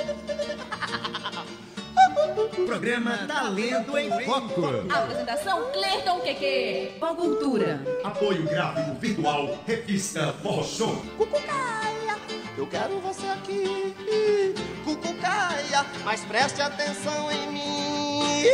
Programa Talento em Foco. Apresentação Cleiton Queque. Com cultura. Apoio gráfico virtual, revista Forró Show. Cucucaia, eu quero você aqui. Cucucaia, mas preste atenção em mim.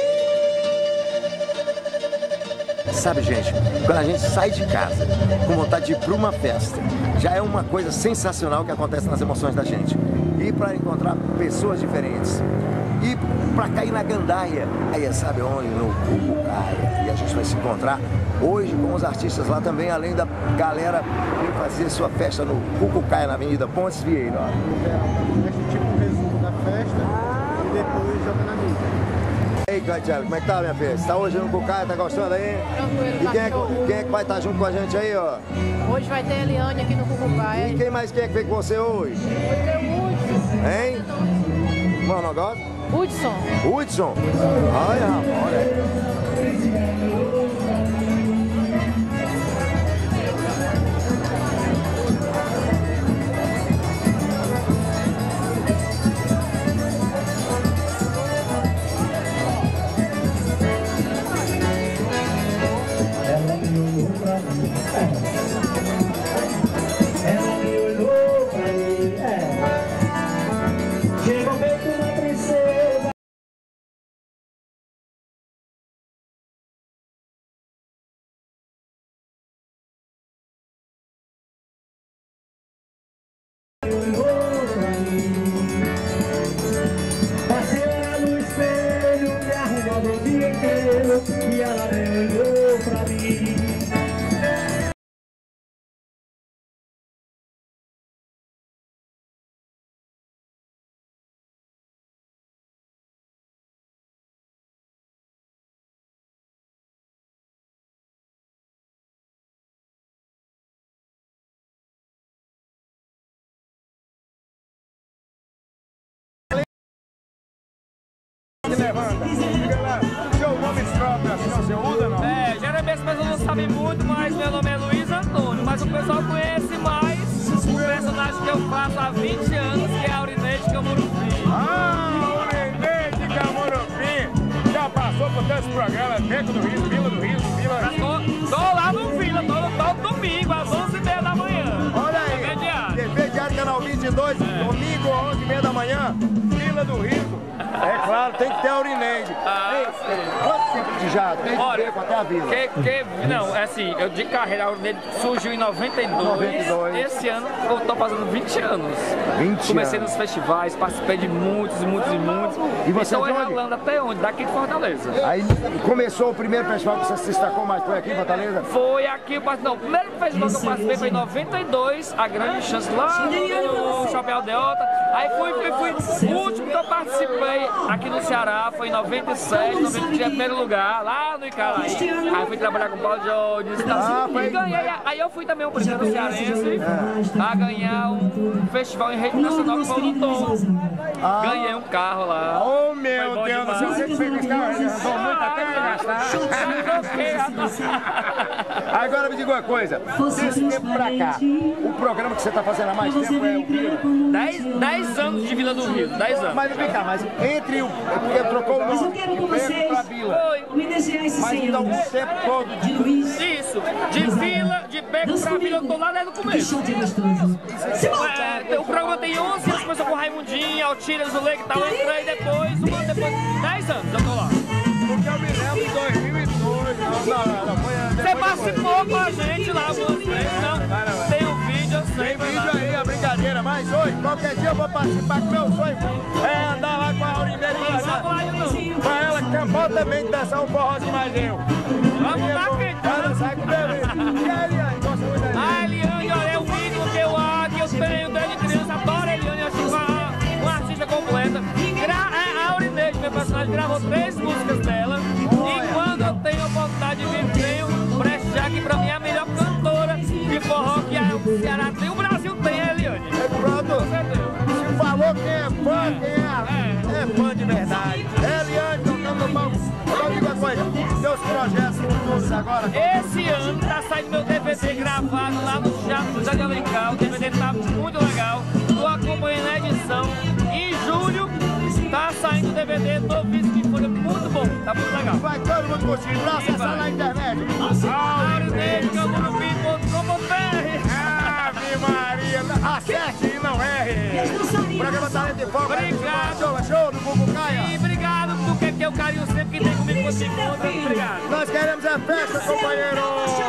Sabe, gente, quando a gente sai de casa com vontade de ir para uma festa, já é uma coisa sensacional que acontece nas emoções da gente. Ir para encontrar pessoas diferentes. Ir para cair na gandaia. Aí sabe onde? No Cucucaia. E a gente vai se encontrar hoje com os artistas lá também, além da galera vir fazer sua festa no Cucucaia, na Avenida Pontes Vieira. Tipo um resumo da festa e depois joga na mídia. E aí, Catiele, como é que tá, minha filha? Você tá hoje no Cucucaia, tá gostando aí? Tranquilo, E quem é que vai estar junto com a gente aí, ó? Hoje vai ter a Eliane aqui no Cucucaia. E quem mais quer que veio com você hoje? Vai ter o Hudson. Hein? Como é o negócio? Hudson. Hudson? Olha, rapaz, olha aí. Geralmente as pessoas não sabem muito, mas meu nome é Luiz Antônio, mas o pessoal conhece mais o personagem que eu faço há 20 anos, que é a Aurineide Camurupim. Ah, Aurineide Camurupim! Já passou por tantos programas, Beco do Rio, Vila do Rio, Vila... Tô lá no Vila, todo domingo, às 11h30 da manhã. Olha aí, TV Diário Canal 22, domingo, 11h30 da manhã, Vila do Rio. É claro, tem que ter a Aurineide. Quanto tempo de já? Desde o Beco até a Vila? Não, é assim, eu de carreira, a Aurineide surgiu em 92. Esse ano eu tô fazendo 20 anos. 20 Comecei anos. nos festivais, participei de muitos. E você então é de eu onde? rolando até onde? Daqui de Fortaleza. Aí começou o primeiro festival que você se destacou mais, foi aqui em Fortaleza? Foi aqui, não, o primeiro festival que eu participei foi em 92, a grande chance lá no Shopping Aldeota. Aí fui, o último que eu participei aqui no Ceará foi em 97, 93, em primeiro lugar, lá no Icaraí. Aí fui trabalhar com o Paulo Jones e ganhei. Aí eu fui também o primeiro cearense a ganhar um festival em rede nacional que foi o Tom. Ganhei um carro lá. Oh, meu Deus do céu, você que fez esse carro, ele andou muito até me gastar. Agora me diga uma coisa, desse tempo pra cá, o programa que você tá fazendo há mais tempo é o Vila? 10 anos de Vila do Rio, 10 anos. Mas vem cá, mas entre o... Porque trocou o nome de Beco pra Vila. Mas então o tempo todo Isso, de Beco pra Vila, eu tô lá desde o começo. O programa tem 11 anos, começou com Raimundinho, Altiras, o Leque e tal, eu entrei depois, 10 anos eu tô lá. Porque eu me lembro de 2002, não, Você participou com a gente lá algumas vezes, não? Tem um vídeo, eu sei. Tem vídeo aí, a brincadeira, mas hoje, qualquer dia eu vou participar, que meu sonho é andar lá com a Aurineide pra ela cantar também, dançar um forrozinho mais eu. Vamos lá, ela sai com o bebê. E a Eliane, gosta muito da Eliane? A Eliane, olha, é o ídolo que eu tenho desde criança, adoro a Eliane, acho uma artista completa. A Aurineide, meu personagem, gravou 3 músicas dela. E quando eu tenho a oportunidade de vir, venho prestigiar aqui pra mim a melhor cantora de forró que o Ceará tem, o Brasil tem, a Eliane. Pronto, se falou quem é fã, é fã de verdade. Eliane tocando no palco. Agora diga uma coisa, teus projetos futuros agora? Esse ano tá saindo meu DVD gravado lá no na José de Alencar, o DVD tá muito legal. Tô acompanhando a edição. Em julho tá saindo o DVD novíssimo que foi muito bom, tá muito legal. Vai todo mundo curtir, pra acessar na internet. Ave Maria, acerte e não erre. Programa Talento em Foco. Obrigado. Show do Cucucaia. E obrigado porque que é o carinho sempre que tem comigo você encontra. Obrigado. Nós queremos a festa, companheiro.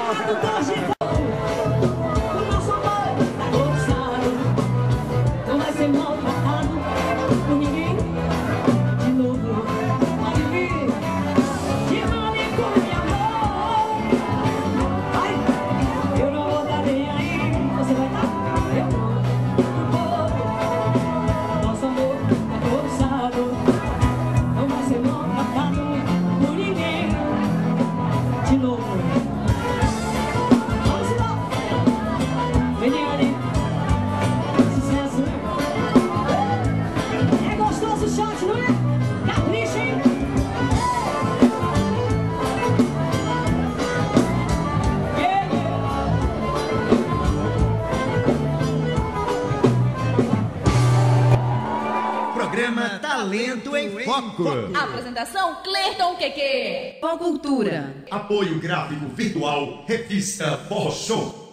Programa Talento em Foco. Apresentação Cleiton QQ. Com cultura. Apoio gráfico virtual, revista Forró Show.